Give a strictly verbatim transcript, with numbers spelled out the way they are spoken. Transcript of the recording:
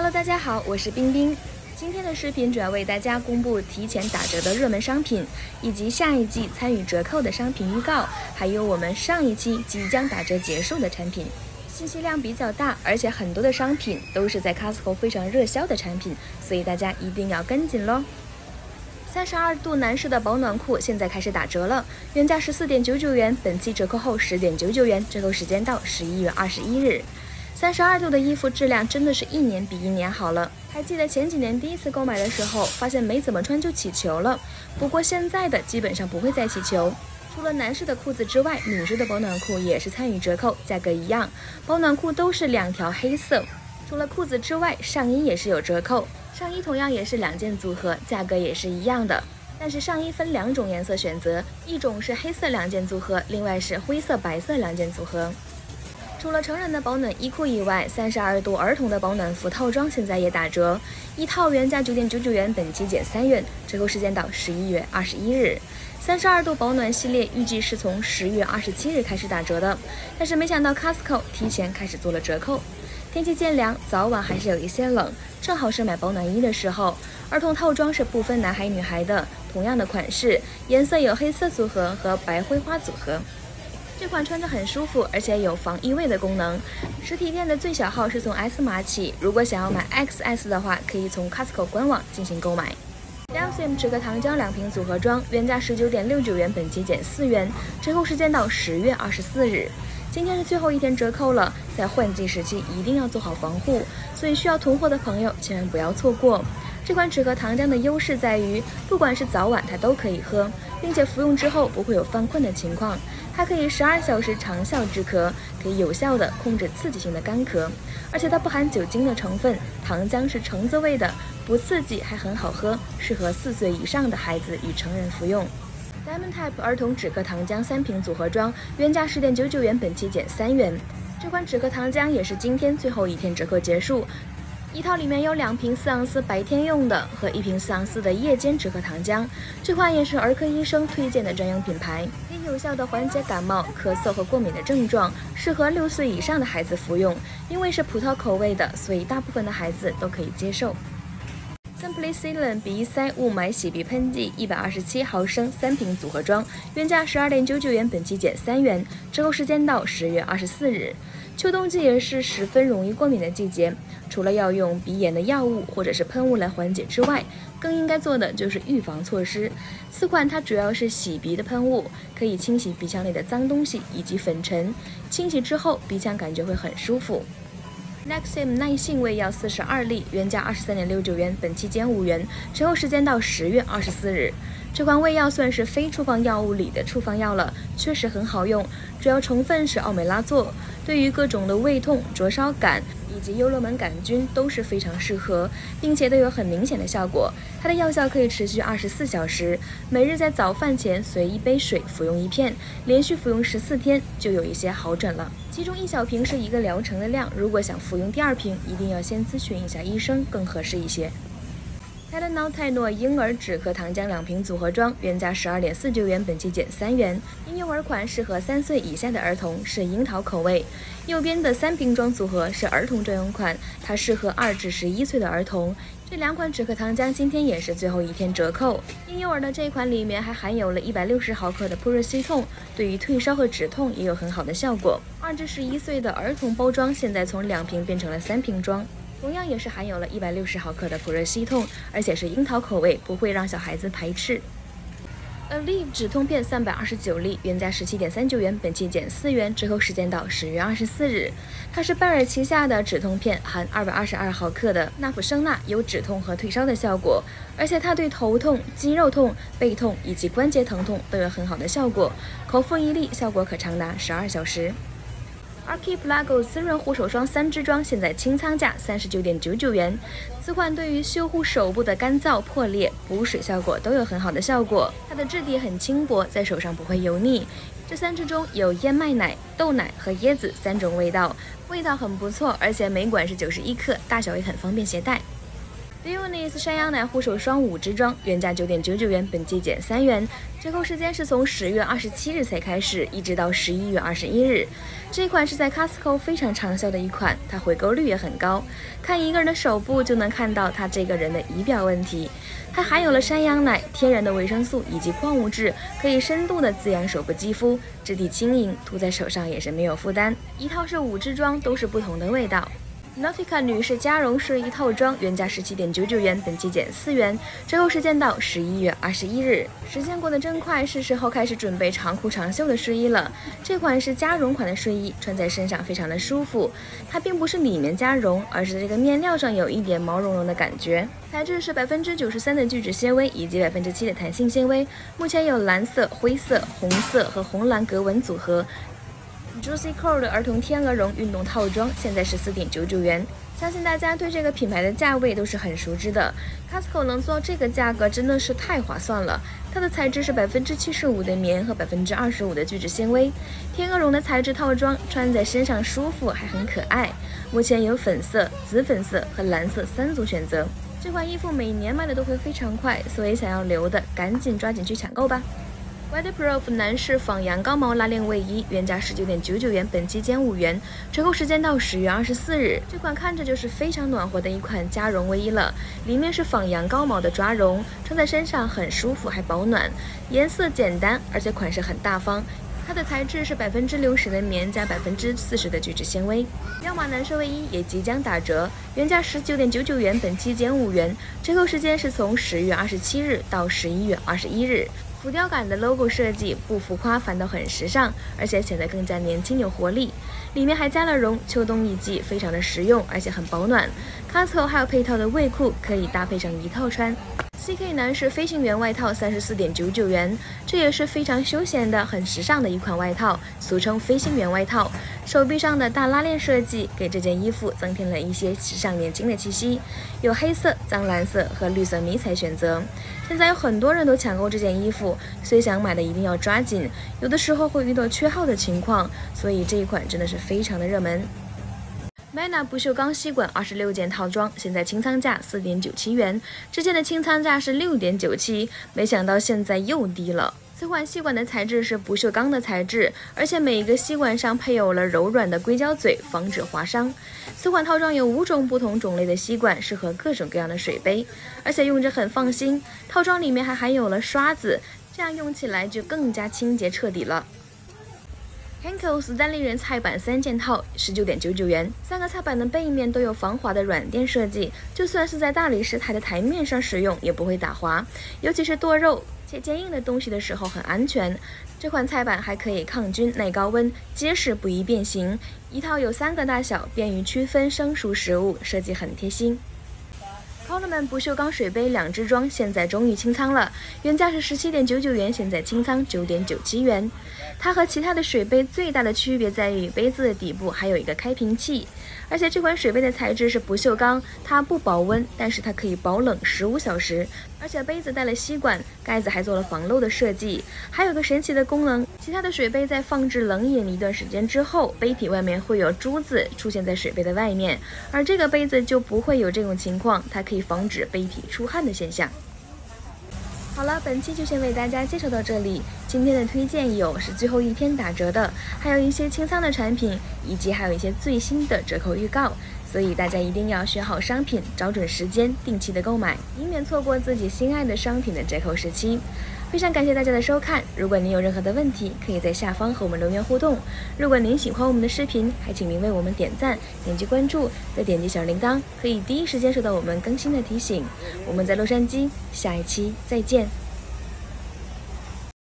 Hello， 大家好，我是冰冰。今天的视频主要为大家公布提前打折的热门商品，以及下一季参与折扣的商品预告，还有我们上一期即将打折结束的产品。信息量比较大，而且很多的商品都是在 Costco 非常热销的产品，所以大家一定要跟紧咯。三十二度男士的保暖裤现在开始打折了，原价十四点九九元，本期折扣后十点九九元，折扣时间到十一月二十一日。三十二度的衣服质量真的是一年比一年好了。还记得前几年第一次购买的时候，发现没怎么穿就起球了，不过现在的基本上不会再起球。除了男士的裤子之外，女士的保暖裤也是参与折扣，价格一样，保暖裤都是两条黑色。除了裤子之外，上衣也是有折扣，上衣同样也是两件组合，价格也是一样的。但是上衣分两种颜色选择，一种是黑色两件组合，另外是灰色白色两件组合。除了成人的保暖衣裤以外，三十二度儿童的保暖服套装现在也打折，一套原价九点九九元，本期减三元，折扣时间到十一月二十一日。三十二度保暖系列预计是从十月二十七日开始打折的，但是没想到 Costco 提前开始做了折扣。天气渐凉，早晚还是有一些冷，正好是买保暖衣的时候。儿童套装是不分男孩女孩的，同样的款式，颜色有黑色组合和白灰花组合。这款穿着很舒服，而且有防异味的功能。实体店的最小号是从 S 码起，如果想要买 X S 的话，可以从 Costco 官网进行购买。两 C M 止咳糖浆两瓶组合装，原价十九点六九元，本期减四元，折扣时间到十月二十四日。今天是最后一天折扣了，在换季时期一定要做好防护，所以需要囤货的朋友千万不要错过。这款止咳糖浆的优势在于，不管是早晚它都可以喝，并且服用之后不会有犯困的情况。它可以十二小时长效止咳，可以有效的控制刺激性的干咳，而且它不含酒精的成分，糖浆是橙子味的，不刺激还很好喝，适合四岁以上的孩子与成人服用。Diamond Type 儿童止咳糖浆三瓶组合装，原价十点九九元，本期减三元。这款止咳糖浆也是今天最后一天折扣结束。一套里面有两瓶四盎司白天用的和一瓶四盎司的夜间止咳糖浆，这款也是儿科医生推荐的专用品牌，可以有效的缓解感冒、咳嗽和过敏的症状，适合六岁以上的孩子服用。因为是葡萄口味的，所以大部分的孩子都可以接受。Simply Sealant 鼻塞雾霾洗鼻喷剂一百二十七毫升三瓶组合装，原价十二点九九元，本期减三元，折扣时间到十月二十四日。秋冬季也是十分容易过敏的季节，除了要用鼻炎的药物或者是喷雾来缓解之外，更应该做的就是预防措施。此款它主要是洗鼻的喷雾，可以清洗鼻腔内的脏东西以及粉尘，清洗之后鼻腔感觉会很舒服。Nexium 耐性胃药四十二粒，原价二十三点六九元，本期减五元，折扣时间到十月二十四日。这款胃药算是非处方药物里的处方药了，确实很好用，主要成分是奥美拉唑，对于各种的胃痛、灼烧感以及幽幽门杆菌都是非常适合，并且都有很明显的效果。它的药效可以持续二十四小时，每日在早饭前随一杯水服用一片，连续服用十四天就有一些好转了。其中一小瓶是一个疗程的量，如果想服用第二瓶，一定要先咨询一下医生，更合适一些。泰勒诺泰诺婴儿止咳糖浆两瓶组合装，原价十二点四九元，本期减三元。婴幼儿款适合三岁以下的儿童，是樱桃口味。右边的三瓶装组合是儿童专用款，它适合二至十一岁的儿童。这两款止咳糖浆今天也是最后一天折扣。婴幼儿的这款里面还含有了一百六十毫克的普热西痛，对于退烧和止痛也有很好的效果。二至十一岁的儿童包装现在从两瓶变成了三瓶装。同样也是含有了一百六十毫克的普热西痛，而且是樱桃口味，不会让小孩子排斥。Aleve 止痛片三百二十九粒，原价十七点三九元，本期减四元，折扣时间到十月二十四日。它是拜耳旗下的止痛片，含二百二十二毫克的纳普生钠，有止痛和退烧的效果，而且它对头痛、肌肉痛、背痛以及关节疼痛都有很好的效果。口服一粒，效果可长达十二小时。Archipelago 滋润护手霜三支装现在清仓价三十九点九九元，此款对于修护手部的干燥、破裂、补水效果都有很好的效果。它的质地很轻薄，在手上不会油腻。这三支中有燕麦奶、豆奶和椰子三种味道，味道很不错，而且每管是九十一克，大小也很方便携带。 Billioness 山羊奶护手霜五支装，原价九点九九元，本季减三元，折扣时间是从十月二十七日才开始，一直到十一月二十一日。这款是在 Costco 非常畅销的一款，它回购率也很高。看一个人的手部就能看到他这个人的仪表问题。它含有了山羊奶、天然的维生素以及矿物质，可以深度的滋养手部肌肤，质地轻盈，涂在手上也是没有负担。一套是五支装，都是不同的味道。Nautica 女士加绒睡衣套装原价十七点九九元，本季减四元，折扣时间到十一月二十一日。时间过得真快，是时候开始准备长裤长袖的睡衣了。这款是加绒款的睡衣，穿在身上非常的舒服。它并不是里面加绒，而是这个面料上有一点毛茸茸的感觉。材质是百分之九十三的聚酯纤维以及百分之七的弹性纤维。目前有蓝色、灰色、红色和红蓝格纹组合。Juicy Core 的儿童天鹅绒运动套装现在十四点九九元，相信大家对这个品牌的价位都是很熟知的。Costco 能做到这个价格真的是太划算了。它的材质是百分之七十五的棉和百分之二十五的聚酯纤维，天鹅绒的材质套装穿在身上舒服还很可爱。目前有粉色、紫粉色和蓝色三组选择。这款衣服每年卖的都会非常快，所以想要留的赶紧抓紧去抢购吧。Weatherproof 男士仿羊羔毛拉链卫衣原价十九点九九元，本期减五元，折扣时间到十月二十四日。这款看着就是非常暖和的一款加绒卫衣了，里面是仿羊羔毛的抓绒，穿在身上很舒服还保暖，颜色简单，而且款式很大方。它的材质是百分之六十的棉加百分之四十的聚酯纤维。彪马男士卫衣也即将打折，原价十九点九九元，本期减五元，折扣时间是从十月二十七日到十一月二十一日。浮雕感的 logo 设计不浮夸，反倒很时尚，而且显得更加年轻有活力。里面还加了绒，秋冬一季非常的实用，而且很保暖。Costco 还有配套的卫裤，可以搭配上一套穿。C K 男士飞行员外套三十四点九九元，这也是非常休闲的、很时尚的一款外套，俗称飞行员外套。手臂上的大拉链设计给这件衣服增添了一些时尚年轻的气息，有黑色、藏蓝色和绿色迷彩选择。现在有很多人都抢购这件衣服，所以想买的一定要抓紧，有的时候会遇到缺号的情况，所以这一款真的是非常的热门。Manna 不锈钢吸管二十六件套装，现在清仓价四点九七元，之前的清仓价是六点九七，没想到现在又低了。此款吸管的材质是不锈钢的材质，而且每一个吸管上配有了柔软的硅胶嘴，防止划伤。此款套装有五种不同种类的吸管，适合各种各样的水杯，而且用着很放心。套装里面还含有了刷子，这样用起来就更加清洁彻底了。Henkel 斯丹利人菜板三件套，十九点九九元。三个菜板的背面都有防滑的软垫设计，就算是在大理石台的台面上使用也不会打滑，尤其是剁肉且坚硬的东西的时候很安全。这款菜板还可以抗菌、耐高温、结实不易变形。一套有三个大小，便于区分生熟食物，设计很贴心。Coleman 不锈钢水杯两支装现在终于清仓了，原价是十七点九九元，现在清仓九点九七元。它和其他的水杯最大的区别在于杯子的底部还有一个开瓶器，而且这款水杯的材质是不锈钢，它不保温，但是它可以保冷十五小时。而且杯子带了吸管，盖子还做了防漏的设计，还有个神奇的功能，其他的水杯在放置冷饮一段时间之后，杯体外面会有珠子出现在水杯的外面，而这个杯子就不会有这种情况，它可以防止杯体出汗的现象。好了，本期就先为大家介绍到这里。今天的推荐有是最后一天打折的，还有一些清仓的产品，以及还有一些最新的折扣预告。所以大家一定要选好商品，找准时间，定期的购买，以免错过自己心爱的商品的折扣时期。非常感谢大家的收看，如果您有任何的问题，可以在下方和我们留言互动。如果您喜欢我们的视频，还请您为我们点赞、点击关注，再点击小铃铛，可以第一时间收到我们更新的提醒。我们在洛杉矶，下一期再见。